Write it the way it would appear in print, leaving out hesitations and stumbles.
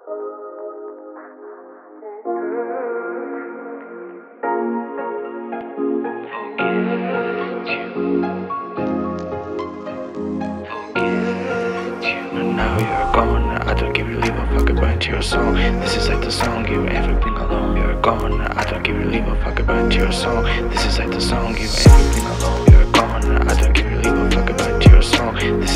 Now you're gone, I don't give you leave a fuck about your song. This is like the song you ever been alone. You're gone, I don't give you leave a fuck about your song. This is like the song you ever been alone. You're gone, I don't give you leave a fuck about your song.